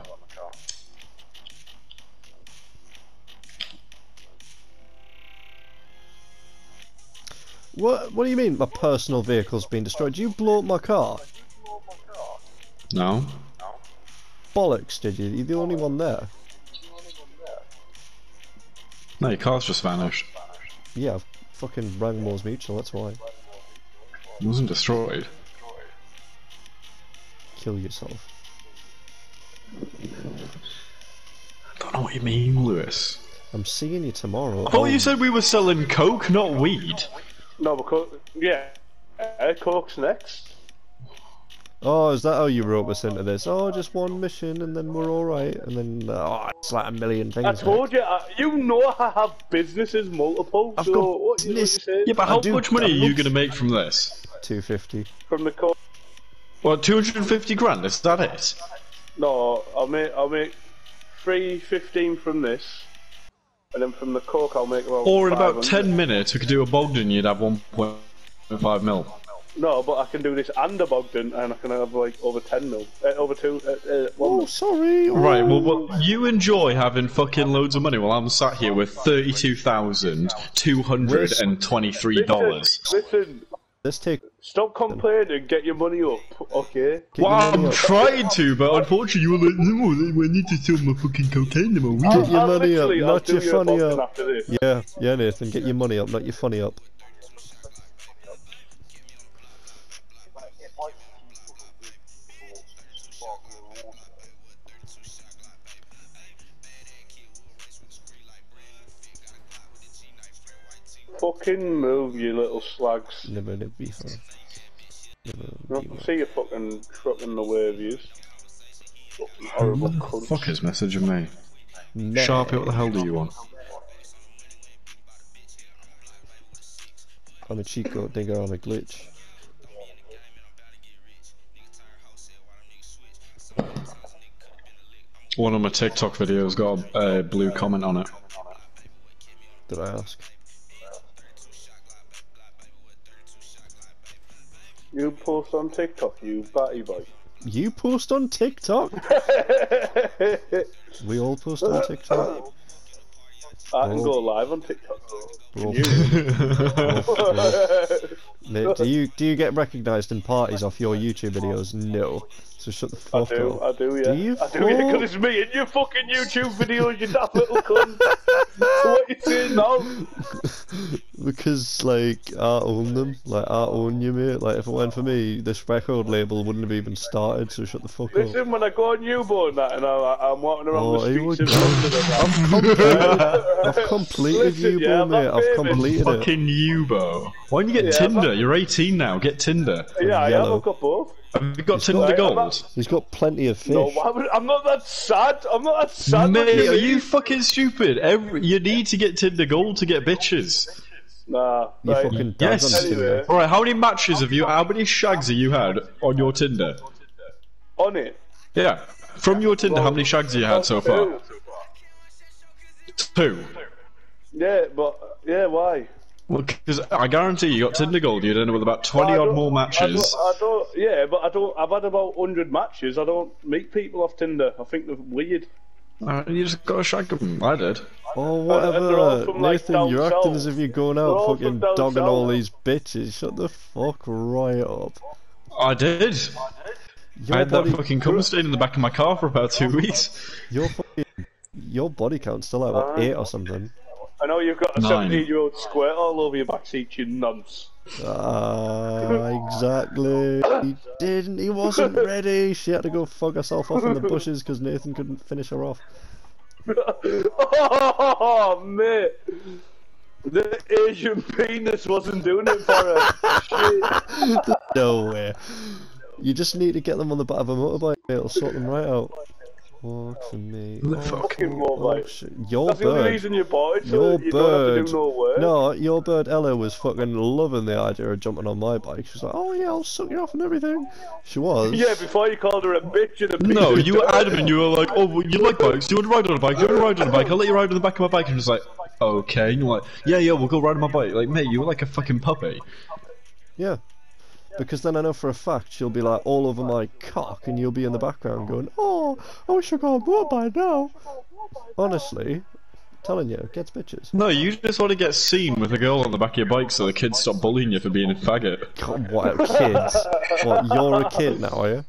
What? What do you mean my personal vehicle's been destroyed? Did you blow up my car? No? Bollocks, did you? You're the only one there. No, your car's just vanished. Yeah, I've fucking rang Moore's Mutual, that's why. It wasn't destroyed. Kill yourself. I don't know what you mean, Lewis. I'm seeing you tomorrow. I thought you said we were selling coke, not weed. No, but coke, yeah, uh, coke's next. Oh, is that how you wrote us into this? Oh, just one mission and then we're alright. And then, uh, oh, it's like a million things. I told you, I, you know I have businesses multiple, I've so got what you, what you saying? Yeah, but I how do- much money I are you love- going to make from this? two fifty. From the coke, What, two hundred fifty grand? Is that it? no, I'll make, I'll make three fifteen from this, and then from the coke I'll make about Or in about five hundred. ten minutes we could do a Bogdan, you'd have one point five mil. No, but I can do this and a Bogdan, and I can have like over ten mil, uh, over two, uh, uh, one Oh, mil. sorry. Right, well, well, you enjoy having fucking loads of money while I'm sat here with thirty-two thousand two hundred twenty-three dollars. Listen, listen, Let's take. stop complaining, get your money up, okay? Get Well, your money I'm up. trying to, but unfortunately you were like, no, I need to sell my fucking cocaine and my weed. Get your I'll money up, literally- I'll not do your you a funny Bogdan up. after this. Yeah, yeah, Nathan, get your money up, not your funny up. Fucking move, you little slags. Never did before. Never I be can see you fucking trucking the wave yous. Fucking horrible cunts. Fuck is messaging me. Nah. Sharpie, what the hell do you want? I'm a cheat code digger, I'm a glitch. One of my TikTok videos got a uh, blue comment on it. Did I ask? You post on TikTok, you batty boy. You post on TikTok? We all post on TikTok. I can Oh. go live on TikTok. We're all- Oh. Mate, do you do you get recognised in parties off your YouTube videos? No. So shut the I fuck do, up. I do, yeah. Do you I do, yeah, fuck? because it's me and your fucking YouTube videos, you daft little cunt. So what you saying now? Because like I own them, like I own you, mate. Like if it weren't for me, this record label wouldn't have even started. So shut the fuck up. Listen, when I go on U-Boat and that, and I, I'm walking around Oh, the you streets would- of London, and that. I've completed Listen, you, yeah, bro, mate. I'm I've famous. completed it. Fucking Yubo. Why don't you get Yeah, Tinder? but- You're eighteen now. Get Tinder. Yeah, I have, Yellow. I've got both. Have you got He's Tinder got- Right, I'm Gold? not- He's got plenty of fish. No, why would, I'm not that sad. I'm not that sad. what Mate, do are mean? you fucking stupid? Every, you need to get Tinder Gold to get bitches. Nah. You right. fucking dance Yes. on Tinder. Anyway. Alright, how many matches have you, how many shags have you had on your Tinder? On it. Yeah. From your Tinder, how many shags have you had so far? Two. Yeah, but yeah, why? Well, because I guarantee you got Tinder Gold, you'd end up with about twenty I odd don't- more I matches. don't, I don't. Yeah, but I don't. I've had about hundred matches. I don't meet people off Tinder. I think they're weird. Uh, you just gotta shag them. I did. Oh, and they're all whatever. from, like, Nathan, down you're acting south. as if you're going They're out all fucking from down dogging all south. these bitches. Shut the fuck right up. I did. Your I had that body, fucking cum stain in the back of my car for about two weeks. your fucking, your body count's still at what, eight or something. I know you've got a Nine. seventeen-year-old squirt all over your backseat, you nonce. Ah, exactly. He didn't. He wasn't ready. She had to go fuck herself off in the bushes because Nathan couldn't finish her off. Oh, mate. The Asian penis wasn't doing it for her. Shit. No way. You just need to get them on the back of a motorbike. It'll sort them right out. Walk for me. The Oh, Fucking oh, motorbike. shit. Your That's the only bird. reason you bought it, so Your that you don't have bird. to do no work. No, your bird Ella was fucking loving the idea of jumping on my bike. She was like, "Oh yeah, I'll suck you off and everything." She was. Yeah, before you called her a bitch and a piece No, of you were dirt. adamant. You were like, "Oh, well, you like bikes? You want to ride on a bike? You want to ride on a bike? I'll let you ride on the back of my bike." And she's like, "Okay." And you're like, "Yeah, yeah, we'll go ride on my bike." Like, mate, you were like a fucking puppy. Yeah. Because then I know for a fact she'll be like all over my cock, and you'll be in the background going, "Oh, I wish I got a motorbike now." Honestly, telling you, it gets bitches. No, you just want to get seen with a girl on the back of your bike so the kids stop bullying you for being a faggot. God, what, kids? What, you're a kid now, are you?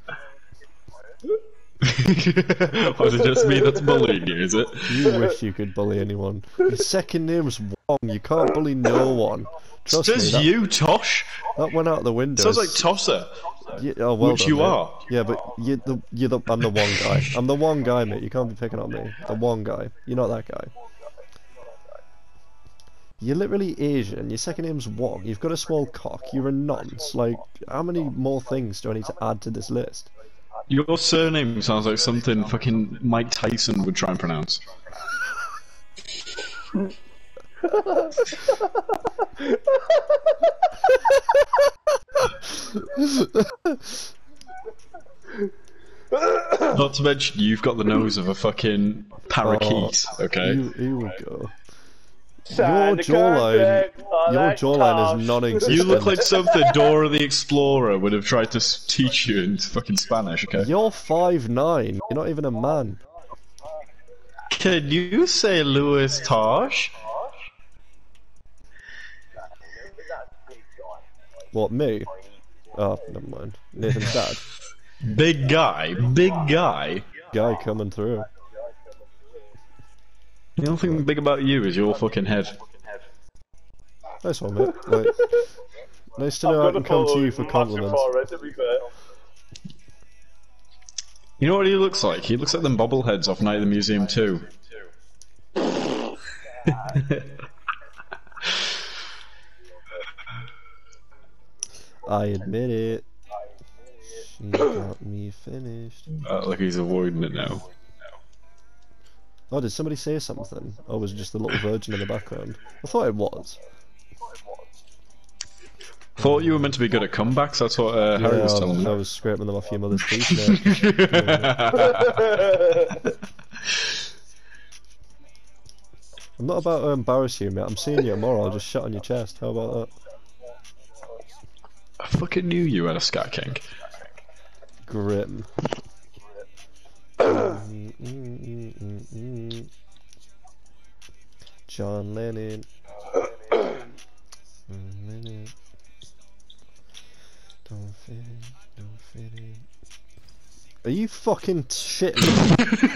Or is it just me that's bullying you, is it? You wish you could bully anyone. Your second name's Wong, you can't bully no one. Trust Says me, that, you, Tosh. that went out the window. Sounds like Tosser. Yeah, oh, well Which done, you mate. are. Yeah, but you're the, you're the, I'm the one guy. I'm the one guy, mate. You can't be picking on me. The one guy. You're not that guy. You're literally Asian. Your second name's Wong. You've got a small cock. You're a nonce. Like, how many more things do I need to add to this list? Your surname sounds like something fucking Mike Tyson would try and pronounce. Not to mention, you've got the nose of a fucking parakeet, okay? You, here we go. Your Sign the jawline, contract, all your that jawline tosh. is non-existent. You look like something Dora the Explorer would have tried to s- teach you in fucking Spanish, okay? You're five nine. You're not even a man. Can you say Louis Tosh? What, me? Oh, never mind. Nathan's dad. Big guy, big guy. Guy coming through. The only thing big about you is your fucking head. Nice one, mate. Like, nice to know I I've got can a come to photo you of for massive compliments. forehead, to be fair. You know what he looks like? He looks like them bobbleheads off Night at the Museum too. I admit it. She got me finished. Uh, like he's avoiding it now. Oh, did somebody say something? Or was it just the little virgin in the background? I thought it was. Thought you were meant to be good at comebacks, that's what uh, Harry Yeah, was I, telling was, I me. was scraping them off your mother's teeth, mate. I'm not about to embarrass you, mate. I'm seeing you tomorrow. I'll just shut on your chest. How about that? I fucking knew you had a scat kink. Grim. Mm, mm, mm, mm, mm. John Lennon. John Lennon. Don't fit in, don't fit in. Are you fucking shitting me?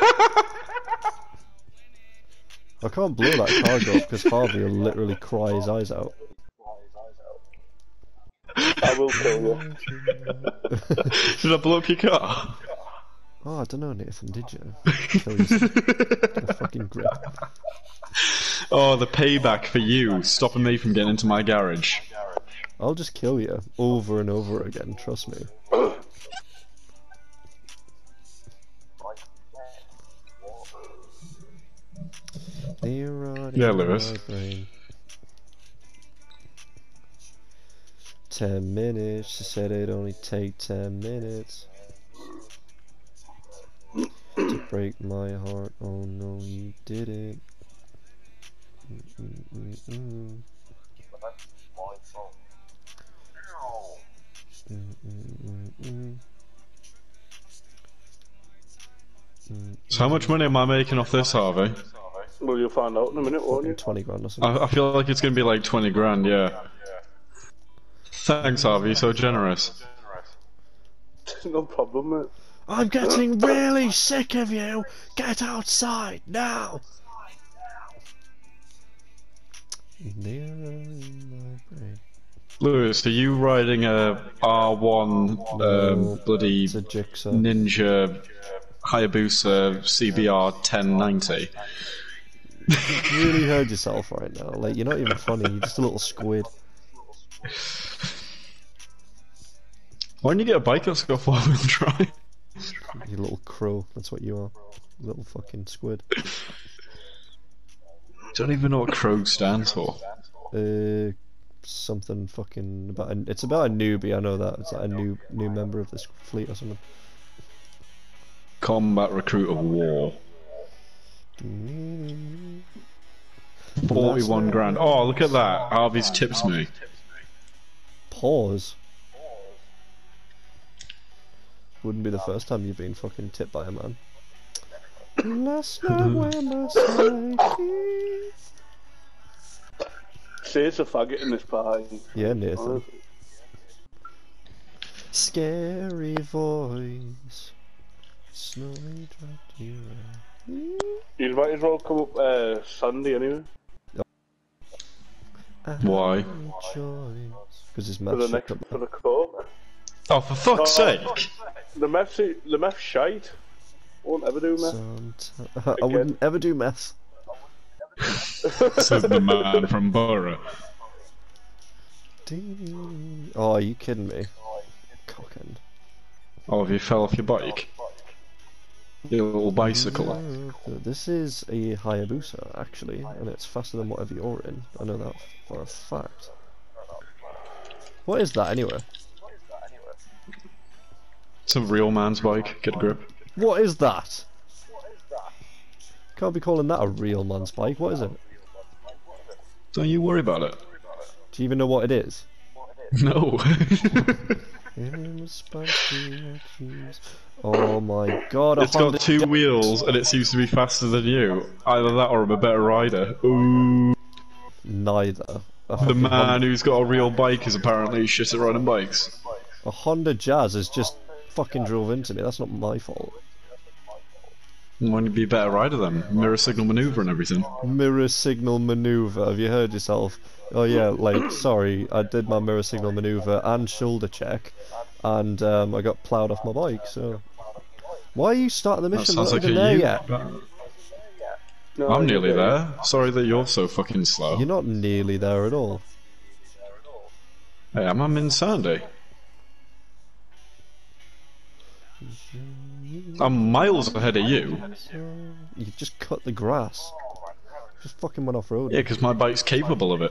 I can't blow that cargo up because Harvey will literally cry his eyes out. I will kill you. Should I blow up your car? Oh, I don't know, Nathan, did you? Kill yourself. Get a fucking grip. Oh, the payback for you, stopping me from getting into my garage. I'll just kill you over and over again, trust me. Yeah, Lewis. Ten minutes, she said it'd only take ten minutes to break my heart. Oh no, you didn't. Mm-mm-mm-mm. Mm-mm-mm-mm. So how much money am I making off this, Harvey? Well, you'll find out in a minute, won't you? Fucking twenty grand or something. I, I feel like it's gonna be like twenty grand, yeah. Thanks, Harvey, you're so generous. No problem, mate. I'm getting really sick of you! Get outside, now! Nearer in my brain. Lewis, are you riding a R one No, um, bloody it's a Jigsaw. Ninja Hayabusa C B R ten ninety? You really heard yourself right now. Like, you're not even funny, you're just a little squid. Why don't you get a bike that's got four wheel drive? You little crow, that's what you are. Little fucking squid. Don't even know what crow stands for. Uh, something fucking about a, it's about a newbie, I know that. It's like a new new member of this fleet or something. Combat recruit of war. Forty-one grand. Oh, look at that. Harvey's tips me. Pause. Wouldn't be the first time you've been fucking tipped by a man. Last night when my psyche. Say's a faggot in this party. Yeah, Nathan. Scary voice. Snowy Dracula. You might as well come up uh, Sunday anyway. Why? Because his For mouth the shut next up. for the coke. Oh, for fuck's sake! The meth's the meth's shite. I won't ever do meth. Sometime. I wouldn't ever do meth. Says the man from Borough. Oh, are you kidding me? Cockend. Oh, have you fell off your bike? Your little bicycle. This is a Hayabusa, actually, and it's faster than whatever you're in. I know that for a fact. What is that, anyway? It's a real man's bike. Get a grip. What is that? Can't be calling that a real man's bike. What is it? Don't you worry about it. Do you even know what it is? No. In response to your cues. Oh my god, a It's got Honda two Jazz. wheels and it seems to be faster than you. Either that or I'm a better rider. Ooh. Neither. A The fucking man Honda, who's got a real bike is apparently shit at riding bikes. a Honda Jazz has just fucking drove into me. That's not my fault. Why don't you be a better rider then? Mirror signal maneuver and everything. Mirror signal maneuver. Have you heard yourself? Oh yeah, like sorry, I did my mirror signal maneuver and shoulder check, and um, I got ploughed off my bike. So why are you starting the That mission? sounds Not like a even there you. yet. No, I'm you're nearly okay. there. Sorry that you're so fucking slow. You're not nearly there at all. Hey, I'm on in Sandy. I'm miles ahead of you. You just cut the grass. Just fucking went off road. Yeah, because my bike's capable of it.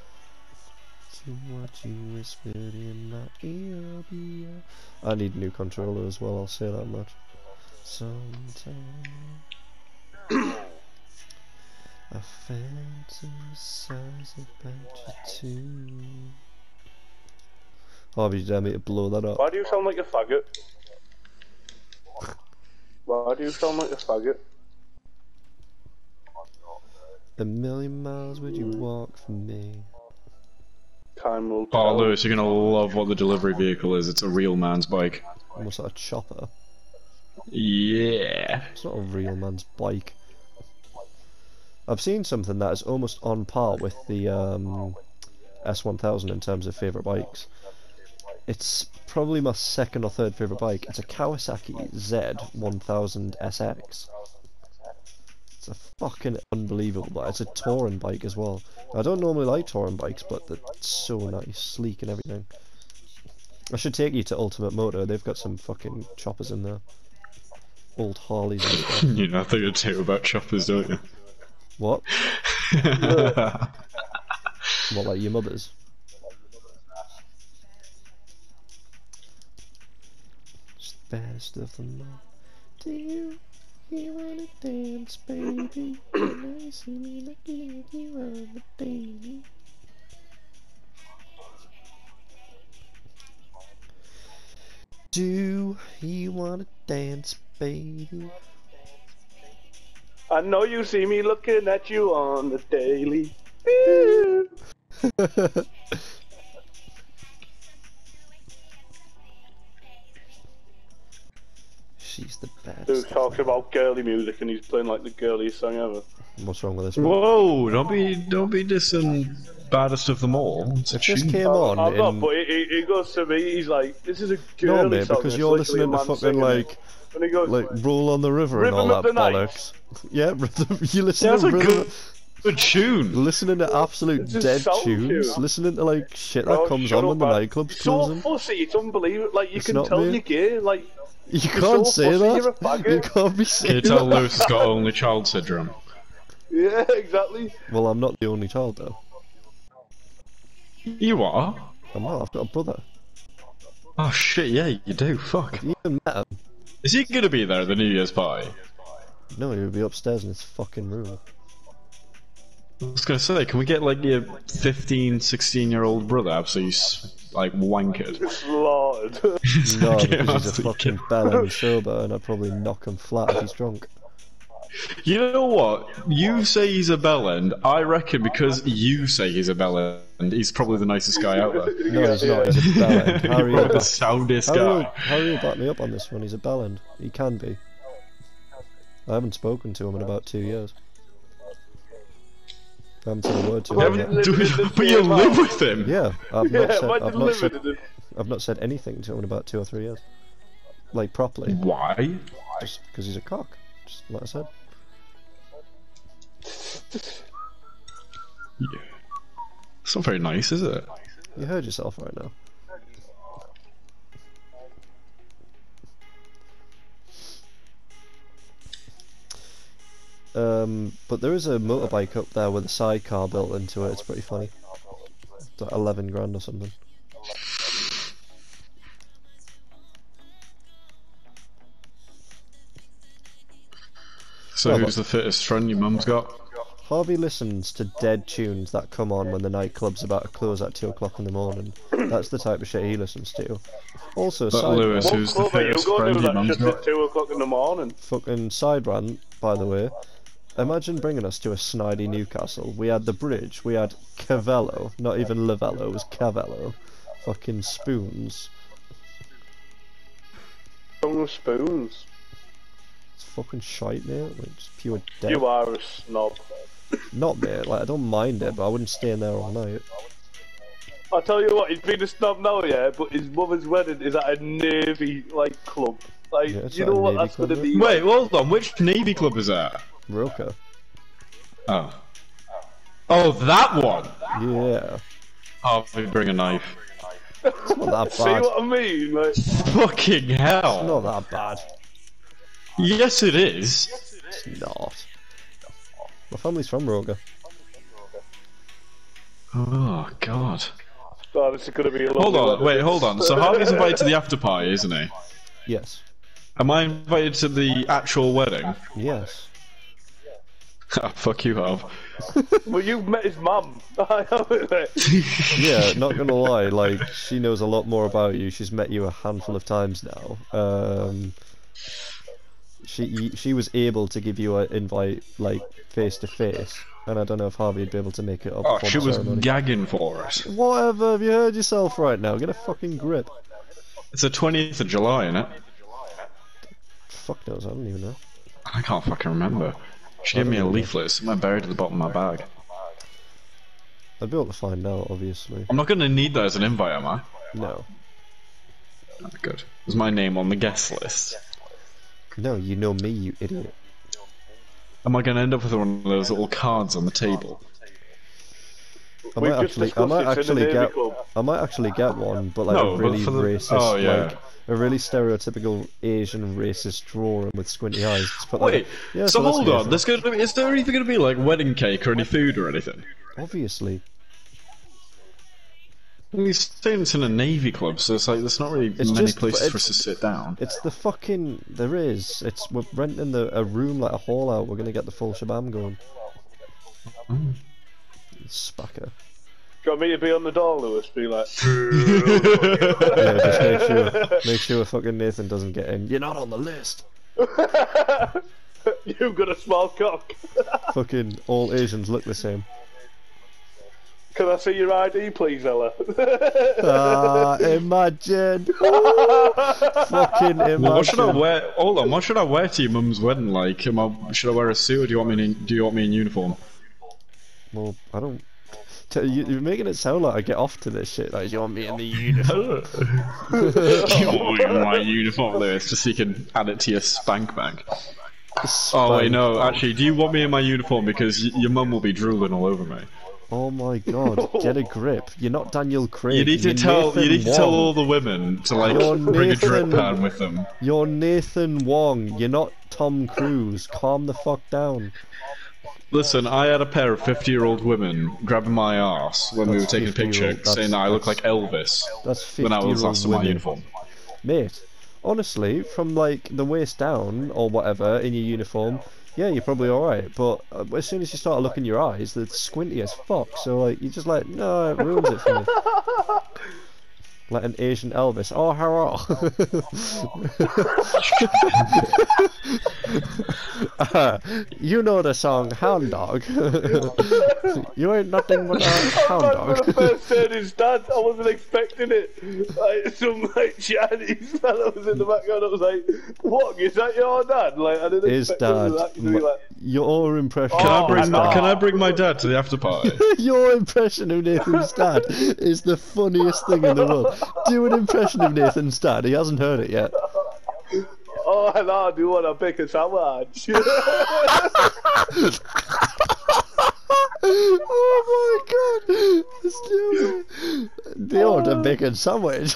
I need a new controller as well, I'll say that much. Sometime I fantasize about you too. Harvey, you dare me to blow that up? Why do you sound like a faggot? Why do you sound like a faggot? A million miles would you walk from me? Time will Oh, tell. Lewis, you're gonna love what the delivery vehicle is. It's a real man's bike. Almost like a chopper. Yeah. It's not a real man's bike. I've seen something that is almost on par with the um, S one thousand in terms of favourite bikes. It's probably my second or third favourite bike. It's a Kawasaki Z one thousand S X. It's a fucking unbelievable bike. It's a touring bike as well. I don't normally like touring bikes, but they're so nice, sleek and everything. I should take you to Ultimate Motor. They've got some fucking choppers in there. Old Harleys and stuff. You know, I think you too about choppers, don't you? What? What, like your mother's? It's the best of them all. Do you, you wanna dance, baby? When I see me looking at you on the baby. Do you wanna dance, baby? I know you see me looking at you on the daily. She's the best. Who's talking about girly music and he's playing like the girliest song ever. What's wrong with this one? Whoa! Don't be don't be dissing baddest of them all. It's a If this tune. came on I'm not, in... but he, he, he goes to me, he's like, this is a No, girly mate, song. because it's you're literally a listening to man fucking, singing like... it. And he goes, Like, Roll on the River and all Rhythm of that the Night. bollocks. Yeah, rhythm, you listen Yeah, that's to a rhythm... good, good tune. Listening to absolute It's a dead sound tunes, tune. listening to like shit that "Oh, comes shut on when up, the man." nightclub's It's so closing. fussy, it's unbelievable. Like, you It's can not tell me. you're gay. Like, You you're can't so say fussy, that. you're a faggot. You can't be saying Can you tell that. Lewis has got only child syndrome? yeah, exactly. Well, I'm not the only child though. You are? I'm not. I've got a brother. Oh shit, yeah, you do. Fuck. You even met him? Is he gonna be there at the New Year's party? No, he would be upstairs in his fucking room. I was gonna say, can we get like your fifteen, sixteen year old brother absolutely like wankered? Slaughtered. No, Okay, because he's a honestly, fucking bell and sober, and I'd probably knock him flat if he's drunk. You know what? You say he's a bellend. I reckon because you say he's a bellend, he's probably the nicest guy out there. No, he's not. He's a bell end. Harry, Probably will the back, soundest Harry, will, guy. Harry will back me up on this one. He's a bell end. He can be. I haven't spoken to him in about two years. I haven't said a word to You him haven't- yet. do you- But you live with him? Yeah, I've Yeah, not said. imagine I've not said. living in it. I've not said anything to him in about two or three years. Like properly, Why? just because he's a cock. Just like I said. Yeah. It's not very nice, is it? You heard yourself right now. Um, but there is a motorbike up there with a sidecar built into it. It's pretty funny. It's like eleven grand or something. So Well, who's the fittest friend your mum's got? Harvey listens to dead tunes that come on when the nightclub's about to close at two o'clock in the morning. That's the type of shit he listens to. Also, But side Lewis, What who's the club are you fittest going friend to your that mum's shit got? at two o'clock in the morning? fucking side rant, by the way. Imagine bringing us to a snidey Newcastle. We had the bridge, we had Cavello, not even Lavello, it was Cavello. Fucking spoons. Tongue of spoons. It's fucking shite, mate. Like, just pure death. You are a snob. Not, mate. Like, I don't mind it, but I wouldn't stay in there all night. I'll tell you what, he's been a snob now, yeah, but his mother's wedding is at a Navy, like, club. Like, Yeah, it's you at know a what Navy that's club, gonna yeah. be? Wait, hold on. Which Navy club is that? Roka. Oh. Oh, that one. Yeah. Oh, we bring a knife. It's not that See bad. what I mean? Like, Fucking hell. Not that bad. Yes, it is. It's not. My family's from Roka. Oh God. God, this is gonna be a Hold lovely on. wedding. Wait, hold on. So Harvey's invited to the after party, isn't he? Yes. Am I invited to the actual wedding? Yes. Ah, fuck you, Harv. Well, you've met his mum. I haven't. Yeah, not gonna lie, like, she knows a lot more about you. She's met you a handful of times now. Um, she she was able to give you an invite, like, face to face, and I don't know if Harvey would be able to make it up. Oh, before she the was ceremony. gagging for us. Whatever, have you heard yourself right now? Get a fucking grip. It's the twentieth of July, innit? Fuck knows, I don't even know. I can't fucking remember. She gave me a leaflet. It's somewhere buried at the bottom of my bag. I'd be able to find out, obviously. I'm not gonna need that as an invite, am I? No. Oh, good. Is my name on the guest list? No, you know me, you idiot. Am I gonna end up with one of those little cards on the table? I We've might just actually, I discussed might this in the actually Navy get, Club. I might actually get one, but like No, a but really for the- racist, oh, yeah. like a really stereotypical Asian racist drawing with squinty eyes. Just put, like, Wait, yeah, so that's hold good on. for- There's gonna be, is there even gonna be like wedding cake or any food or anything? Obviously, He's staying in a Navy club, so it's like there's not really It's many just- places for us it's- to sit down. it's the fucking there is. It's we're renting the a room like a hall out. We're gonna get the full shabam going. Mm. Spacker. Do you want me to be on the door, Lewis? Be like, Yeah, just make sure, make sure fucking Nathan doesn't get in. You're not on the list. you've got a small cock. Fucking all Asians look the same. Can I see your I D, please, Ella? Ah, imagine. Fucking imagine. Well, what should I wear? Hold on, what should I wear to your mum's wedding? Like, am I, should I wear a suit, or do you want me in? Do you want me in uniform? Well, I don't. T you, you're making it sound like I get off to this shit. Like, you want me in the uniform? You want me in my uniform, Lewis, just so you can add it to your spank bag. Oh wait, no. Actually, do you want me in my uniform because y your mum will be drooling all over me? Oh my god, get a grip. You're not Daniel Craig. You need to You're tell. Nathan You need to Wong. tell all the women to like You're bring a drip Nathan- pan with them. You're Nathan Wong. You're not Tom Cruise. Calm the fuck down. Listen, I had a pair of fifty-year-old women grabbing my ass when we were That's taking a picture, fifty-year-old, that's- saying that I look like that's- Elvis That's when I was fifty-year-old last in my women. uniform. Mate, honestly, from like the waist down or whatever in your uniform, yeah, you're probably alright. But uh, as soon as you start looking your eyes, they're squinty as fuck. So like, you're just like, no, it ruins it for me. Like an Asian Elvis. Oh, hurrah! uh, you know the song Hound Dog. You ain't nothing but a hound When I dog. first heard his dad, I wasn't expecting it. Like, some like Chinese fella was in the background. I was like, "What? Is that your dad?" Like, I didn't His expect him dad. to actually be like, Your impression. Can I Oh, bring? I My, know. can I bring my dad to the after party? Your impression of Nathan's dad is the funniest thing in the world. Do an impression of Nathan's dad. He hasn't heard it yet. "Oh, hello, do you want to pick a sandwich?" Oh my god! Stupid. Do you want a bacon sandwich?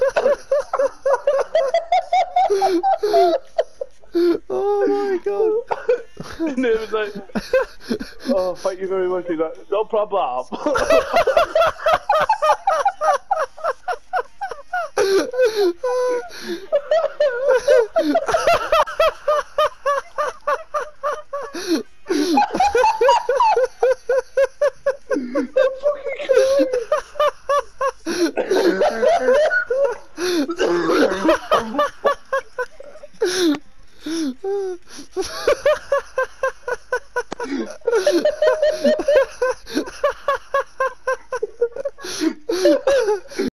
Oh my god! And it was like, "Oh, thank you very much." He's like, "No problem."